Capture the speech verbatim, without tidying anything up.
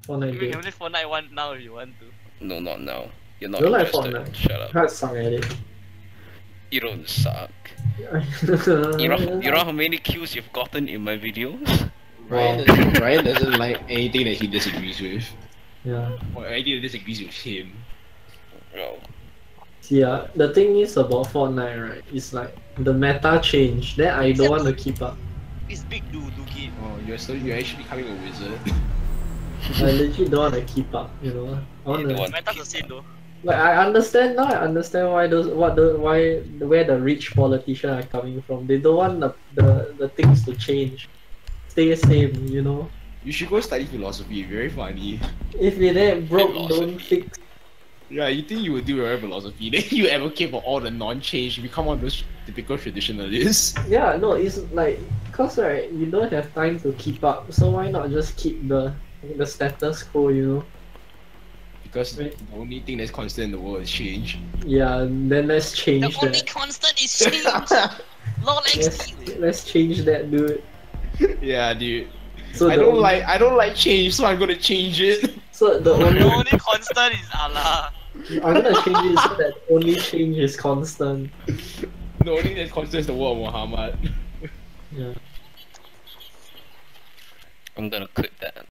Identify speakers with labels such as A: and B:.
A: Fortnite
B: You
A: gay.
B: can play Fortnite one now if you want to.
C: No, not now. You're not
A: You don't like
C: interested.
A: Fortnite?
C: Shut up.
A: I suck at it.
C: You don't suck. You know, you know how many kills you've gotten in my videos?
D: Ryan,
A: Wow.
D: doesn't, Ryan doesn't like anything that he disagrees with.
A: Yeah.
D: Or anything that disagrees with him.
C: Oh.
A: See, uh, the thing is about Fortnite, right? It's like the meta change. Then I don't want to keep up.
B: It's big dude, Duki.
D: Oh, you're still you're actually becoming a wizard.
A: I legit don't want to keep up. You know. I want
C: You don't
A: to.
C: want-
B: Meta's the same though.
A: Like I understand now. I understand why those what the why where the rich politicians are coming from. They don't want the the, the things to change. Stay same. You know.
D: You should go study philosophy, very funny.
A: If it ain't broke, don't
C: Philosophy.
A: fix.
D: Yeah, you think you would do your philosophy, then you advocate for all the non-change, you become one of those typical traditionalists.
A: Yeah, no, it's like cause right, you don't have time to keep up. So why not just keep the the status quo? You know.
D: Because
A: Right.
D: the only thing that's constant in the world is change.
A: Yeah, then let's
B: The
A: change
B: only
A: that.
B: constant is change. Lol
A: Let's,
B: X P.
A: let's change that, dude.
D: Yeah, dude.
A: So
D: I
A: the
D: don't
A: only,
D: like I don't like change, so I'm gonna change it.
A: So the
B: The
A: only
B: only constant is Allah.
A: I'm gonna change it so that only change is constant.
D: The only thing that's constant is the word of Muhammad.
A: Yeah.
C: I'm gonna clip that.